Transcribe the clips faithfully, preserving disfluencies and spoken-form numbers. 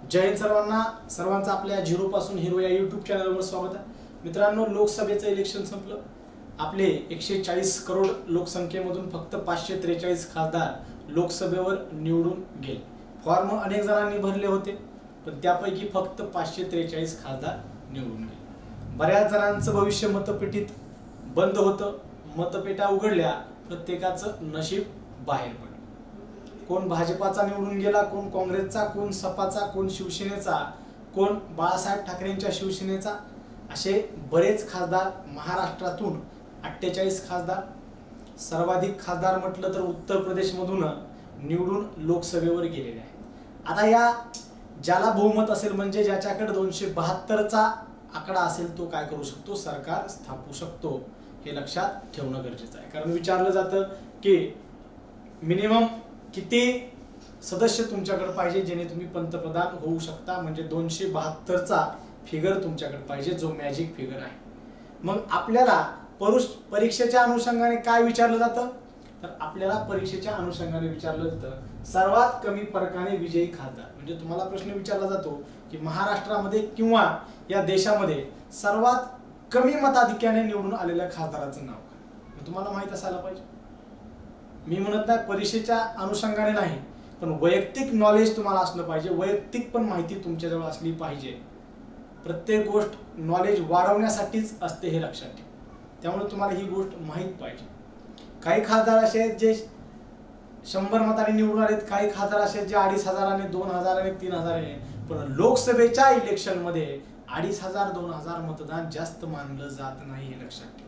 जय हिंद सर्वांना सर्वांचं आपल्या झिरो पासून हिरो या यूट्यूब चॅनलवर स्वागत आहे। मित्रांनो, लोकसभेचं इलेक्शन संपलं। आपले एकशे चाळीस करोड लोकसंख्येमधून फक्त पाचशे त्रेचाळीस खासदार लोकसभेवर निवडून गेले। फॉर्म अनेक जणांनी भरले होते, पण त्यापैकी फक्त पाचशे त्रेचाळीस खासदार निवडून गेले। बऱ्याच जणांचं भविष्य मतपेटीत बंद होतं। मतपेट्या उघडल्या, प्रत्येकाचं नशीब बाहेर पडलं। कोण भाजपाचा निवडून गेला, कोण काँग्रेसचा, कोण सपाचा, कोण शिवसेनेचा, कोण बाळासाहेब ठाकरेंच्या शिवसेनेचा, असे बरेच खासदार महाराष्ट्रातून अठ्ठेचाळीस खासदार, सर्वाधिक खासदार म्हटलं तर उत्तर प्रदेशमधून निवडून लोकसभेवर गेलेले आहेत। आता या ज्याला बहुमत असेल, म्हणजे ज्याच्याकडे दोनशे बहात्तरचा आकडा असेल, तो काय करू शकतो? सरकार स्थापू शकतो। हे लक्षात ठेवणं गरजेचं आहे, कारण विचारलं जातं की मिनिमम किती सदस्य तुमच्याकडे पाहिजे जेणे तुम्ही पंतप्रधान होऊ शकता। म्हणजे दोनशे बहात्तरचा फिगर तुमच्याकडे पाहिजे, जो मॅजिक फिगर आहे। मग आपल्याला परुष परीक्षेच्या अनुषंगाने काय विचारलं जातं? तर आपल्याला परीक्षेच्या अनुषंगाने विचारलं जातं सर्वात कमी फरकाने विजयी खासदार। म्हणजे तुम्हाला प्रश्न विचारला जातो की महाराष्ट्रामध्ये किंवा या देशामध्ये सर्वात कमी मताधिक्याने निवडून आलेल्या खासदाराचं नाव काय? तुम्हाला माहित असायला पाहिजे। मी म्हणत नाही परीक्षेच्या अनुषंगाने नाही, पण वैयक्तिक नॉलेज तुम्हाला असलं पाहिजे। वैयक्तिक पण माहिती तुमच्याजवळ असली पाहिजे। प्रत्येक गोष्ट नॉलेज वाढवण्यासाठीच असते, हे लक्षात ठेवा। त्यामुळे तुम्हाला ही गोष्ट माहीत पाहिजे। काही खासदार असे आहेत जे शंभर मतांनी निवडून आलेत, काही खासदार असे आहेत जे अडीच हजाराने, दोन हजाराने, तीन हजाराने। पण लोकसभेच्या इलेक्शन मध्ये अडीच हजार दोन हजार मतदान जास्त मानलं जात नाही, हे लक्षात ठेवा।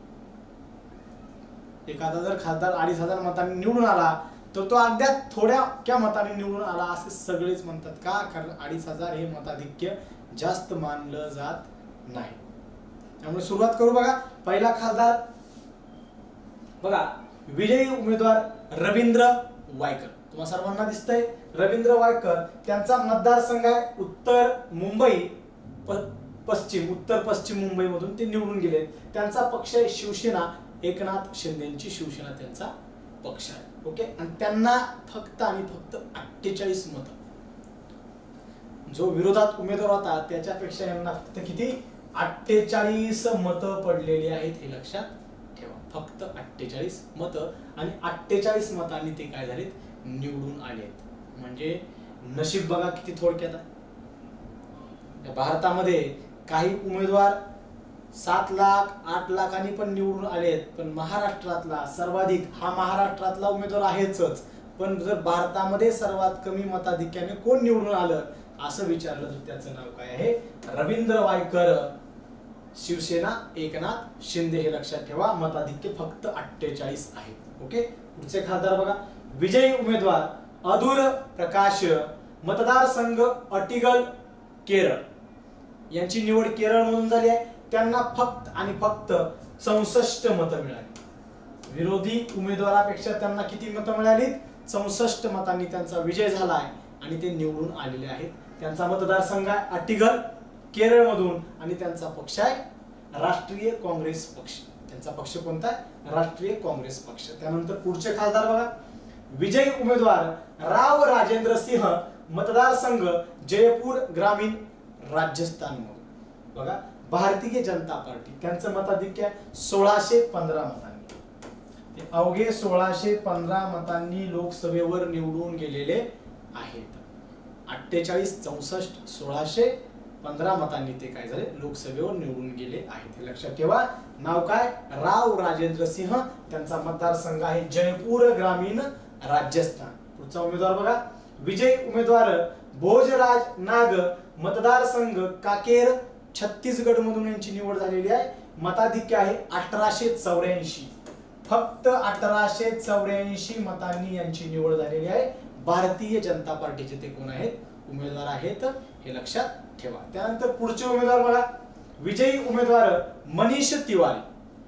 एखादा जर खासदार अडीच हजार मतांनी निवडून आला तर तो अगदी थोड्या क्या मतांनी निवडून आला असे सगळेच म्हणतात। का? कारण अडीच हजार हे मताधिक्य जास्त मानलं जात नाही। त्यामुळे सुरुवात करू बघा। पहिला खासदार बघा, विजयी उमेदवार रवींद्र वायकर। तुम्हा सर्वांना दिसतंय रवींद्र वायकर। त्यांचा मतदारसंघ आहे उत्तर मुंबई पश्चिम, उत्तर पश्चिम मुंबई मधून ते निवडून गेले। त्यांचा पक्ष आहे शिवसेना, एकनाथ शिंदेची शिवसेना त्यांचा पक्ष आहे। ओके, आणि त्यांना फक्त आणि फक्त अठ्ठेचाळीस मत। जो विरोधात उमेदवार होता त्याच्यापेक्षा यांना फक्त किती? अठ्ठेचाळीस मत पडलेली आहेत, हे लक्षात ठेवा। फक्त अठ्ठेचाळीस मत, आणि अठ्ठेचाळीस मतांनी ते काय झालेत? निवडून आलेत। म्हणजे नशीब बघा किती थोडक्यात आहे। भारतामध्ये काही उमेदवार सात लाख आठ लाखांनी पण निवडून आलेत, पण महाराष्ट्रातला सर्वाधिक हा महाराष्ट्रातला उमेदवार आहेच। पण जर भारतामध्ये सर्वात कमी मताधिक्याने कोण निवडून आलं असं विचारलं तर त्याचं नाव काय आहे? रवींद्र वायकर, शिवसेना, एकनाथ शिंदे, हे लक्षात ठेवा। मताधिक्य फक्त अठ्ठेचाळीस आहे। ओके, पुढचे खासदार बघा, विजयी उमेदवार अदूर प्रकाश, मतदारसंघ अटिगल, केरळ। यांची निवड केरळ मधून झाली आहे। त्यांना फक्त आणि फक्त चौसष्ट मतं मिळाली। विरोधी उमेदवारापेक्षा त्यांना किती मतं मिळाली? चौसष्ट मतांनी त्यांचा विजय झाला आहे आणि ते निवडून आलेले आहेत। त्यांचा मतदारसंघ आहे अटिगल, केरळ मधून, आणि त्यांचा पक्ष आहे राष्ट्रीय काँग्रेस पक्ष। त्यांचा पक्ष कोणता आहे? राष्ट्रीय काँग्रेस पक्ष। त्यानंतर पुढचे खासदार बघा, विजयी उमेदवार राव राजेंद्र सिंह, मतदारसंघ जयपूर ग्रामीण, राजस्थान मधून। बघा, भारतीय जनता पार्टी, त्यांचं मताधिक्य सोळाशे पंधरा मतांनी। ते अवघे सोळाशे पंधरा मतांनी लोकसभेवर निवडून गेलेले आहेत। अठ्ठेचाळीस, चौसष्ट, सोळाशे पंधरा मतांनी ते काय झाले? लोकसभेवर निवडून गेले आहेत, हे लक्षात ठेवा। नाव काय? राव राजेंद्र सिंह। त्यांचा मतदारसंघ आहे जयपूर ग्रामीण, राजस्थान। पुढचा उमेदवार बघा, विजयी उमेदवार भोजराज नाग, मतदारसंघ काकेर, छत्तीसगड मधून यांची निवड झालेली आहे। मताधिक्य आहे अठराशे चौऱ्याऐंशी। फक्त अठराशे चौऱ्याऐंशी मतांनी यांची निवड झालेली आहे। भारतीय जनता पार्टीचे ते कोण आहेत? उमेदवार आहेत, हे लक्षात ठेवा। त्यानंतर पुढचे उमेदवार बघा, विजयी उमेदवार मनीष तिवारी,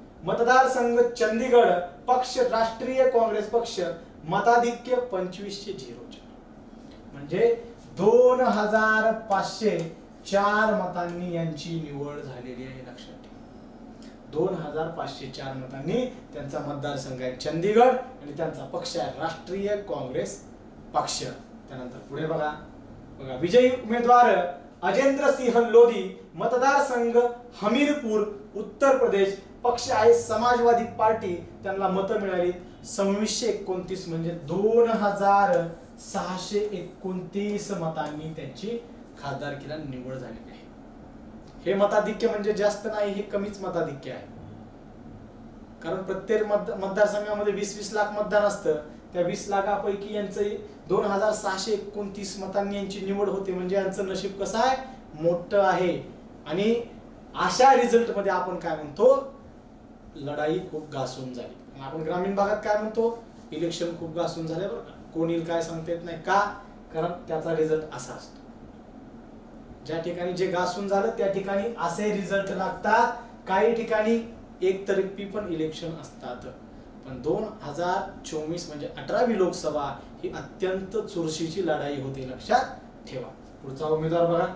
मतदारसंघ चंदीगड, पक्ष राष्ट्रीय काँग्रेस पक्ष, मताधिक्य पंचवीसशे झिरो चार। म्हणजे दोन हजार पाचशे चार मतांनी यांची निवड झालेली आहे, लक्षात ठेवा। दोन हजार पाचशे चार मतांनी त्यांचा मतदारसंघ आहे चंदीगड, आणि त्यांचा पक्ष आहे राष्ट्रीय काँग्रेस पक्ष। त्यानंतर पुढे बघा, बघा, विजयी उमेदवार अजेंद्र सिंह लोधी, मतदारसंघ हमीरपुर, उत्तर प्रदेश, पक्ष आहे समाजवादी पार्टी, त्यांना मतं मिळाली सव्वीसशे एकोणतीस म्हणजे दोन हजार सहाशे एकोणतीस मतांनी त्यांची खासदारकीला निवड झालेली आहे. हे मताधिक्य म्हणजे जास्त नाही, हे कमीच मताधिक्य आहे. कारण प्रत्येक मतदारसंघामध्ये वीस वीस लाख मतदान असतं. त्या वीस लाखापैकी यांचं दोन हजार सहाशे एकोणतीस मतांनी यांची निवड होते म्हणजे यांचं नशीब कसं आहे, मोठं आहे. आणि अशा रिझल्ट मध्ये आपण काय म्हणतो, लढाई खूप घासून झाली. आणि आपण ग्रामीण भागात काय म्हणतो, इलेक्शन खूप घासून झाले बरं का. कोण येईल काय सांगता येत नाही. का? कारण त्याचा रिझल्ट असा असतो. ज्या ठिकाणी जे घासून झालं त्या ठिकाणी असे रिझल्ट लागतात. काही ठिकाणी एक तर्फी पण इलेक्शन असतात. पण दोन हजार चोवीस म्हणजे अठरावी लोकसभा ही अत्यंत चुरशीची लढाई होती, लक्षात ठेवा. पुढचा उमेदवार बघा,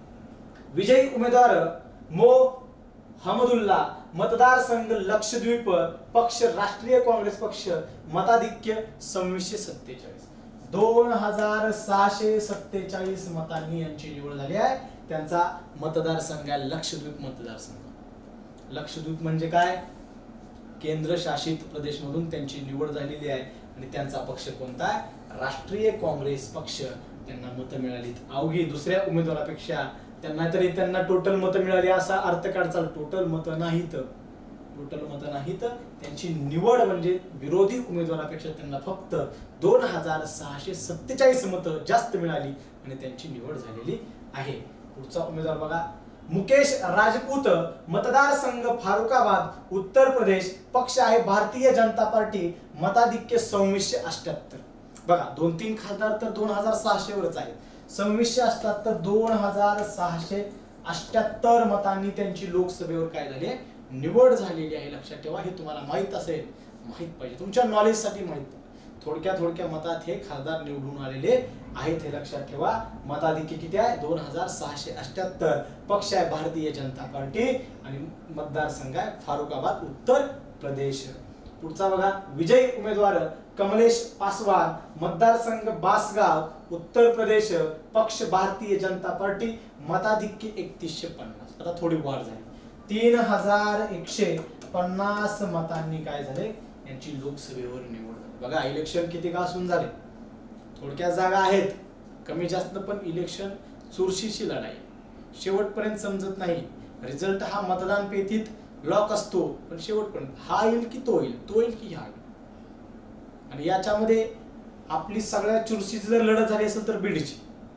विजयी उमेदवार मो हमदुल्ला, मतदारसंघ लक्षद्वीप, पक्ष राष्ट्रीय काँग्रेस पक्ष, मताधिक्य सव्वीसशे सत्तेचाळीस, दोन हजार सहाशे सत्तेचाळीस मतांनी यांची निवड झाली आहे. त्यांचा मतदारसंघ आहे लक्षद्वीप मतदारसंघ. लक्षद्वीप म्हणजे काय, केंद्र शासित प्रदेश मधून त्यांची निवड झालेली आहे. आणि त्यांचा पक्ष कोणता आहे, राष्ट्रीय काँग्रेस पक्ष. त्यांना मतं मिळाली अवघी दुसऱ्या उमेदवारापेक्षा. त्यांना तरी त्यांना टोटल मतं मिळाली असा अर्थ काढचा, टोटल मतं नाहीत, टोटल मतं नाहीत. त्यांची निवड म्हणजे विरोधी उमेदवारापेक्षा त्यांना फक्त दोन हजार सहाशे सत्तेचाळीस मतं जास्त मिळाली आणि त्यांची निवड झालेली आहे. पुढचा उमेदवार बघा, मुकेश राजपूत, मतदारसंघ फारुखाबाद, उत्तर प्रदेश, पक्ष आहे भारतीय जनता पार्टी, मताधिक्य सव्वीसशे अठ्ठ्याहत्तर. बघा, दोन तीन खासदार तर दोन हजार सहाशे वरच आहेत. सव्वीसशे अठ्ठ्याहत्तर दोन हजार सहाशे अठ्ठ्याहत्तर मतांनी त्यांची लोकसभेवर काय झाली, निवड झालेली आहे. लक्षात ठेवा, हे तुम्हाला माहित असेल, माहित पाहिजे, तुमच्या नॉलेज साठी माहित. थोडक्या थोडक्या मतात हे खासदार निवडून आलेले आहेत, हे लक्षात ठेवा. मताधिक्य किती आहे, दोन हजार सहाशे अठ्ठ्याहत्तर. पक्ष आहे भारतीय जनता पार्टी आणि मतदारसंघ आहे फारुखाबाद, उत्तर प्रदेश. पुढचा बघा, विजयी उमेदवार कमलेश पासवान, मतदारसंघ बासगाव, उत्तर प्रदेश, पक्ष भारतीय जनता पार्टी, मताधिक्य एकतीसशे पन्नास. आता थोडी वाढ झाली, तीन हजार एकशे पन्नास मतांनी काय झाले, यांची लोकसभेवर निवड झाली. बघा, इलेक्शन किती घासून झाले. थोडक्या जागा आहेत, कमी जास्त, पण इलेक्शन चुरशीची लढाई, शेवटपर्यंत समजत नाही. रिझल्ट हा मतदान पेटीत लॉक असतो, पण शेवटपर्यंत हा येईल की तो येईल, तो येईल की हा येईल. आणि याच्यामध्ये आपली सगळ्या चुरशीची जर लढत झाली असेल तर बीडची.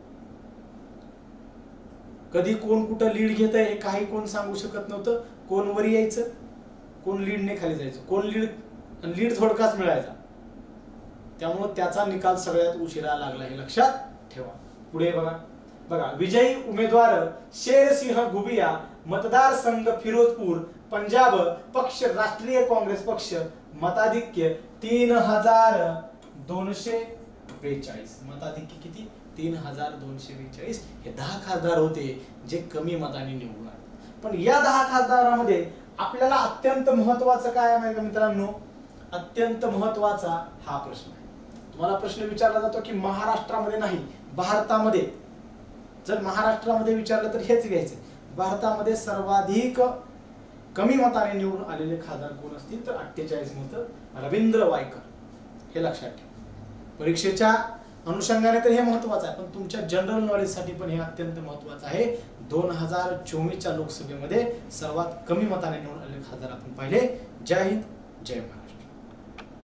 कधी कोण कुठं लीड घेत आहे काही कोण सांगू शकत नव्हतं. कोण वर यायचं, कोण लीडने खाली जायचं, कोण लीड लीड थोडकाच मिळायचा. त्यामुळे त्याचा निकाल सगळ्यात उशिरा लागला, हे लक्षात ठेवा. पुढे बघा बघा विजयी उमेदवार शेरसिंह घुबिया, मतदारसंघ फिरोजपूर, पंजाब, पक्ष राष्ट्रीय काँग्रेस पक्ष, मताधिक्य तीन हजार दोनशे बेचाळीस. मताधिक्य किती, तीन हजार दोनशे बेचाळीस. हे दहा खासदार होते जे कमी मतांनी निवडून आले. पण या दहा खासदारांमध्ये आपल्याला अत्यंत महत्वाचं काय आहे माहिती मित्रांनो, अत्यंत महत्वाचा हा प्रश्न आहे. तुम्हाला प्रश्न विचारला जातो की महाराष्ट्रामध्ये नाही, भारतामध्ये. जर महाराष्ट्रामध्ये विचारलं तर हेच घ्यायचं, भारतामध्ये सर्वाधिक कमी मताने निवडून आलेले खासदार कोण असतील तर अठ्ठेचाळीस मतं रवींद्र वायकर. हे लक्षात ठेवा. परीक्षेच्या अनुषंगाने तर हे महत्वाचं आहे, पण तुमच्या जनरल नॉलेज साठी पण हे अत्यंत महत्वाचं आहे. दोन हजार चोवीसच्या लोकसभेमध्ये सर्वात कमी मताने निवडून आलेले खासदार आपण पाहिले. जय हिंद, जय महाराष्ट्र.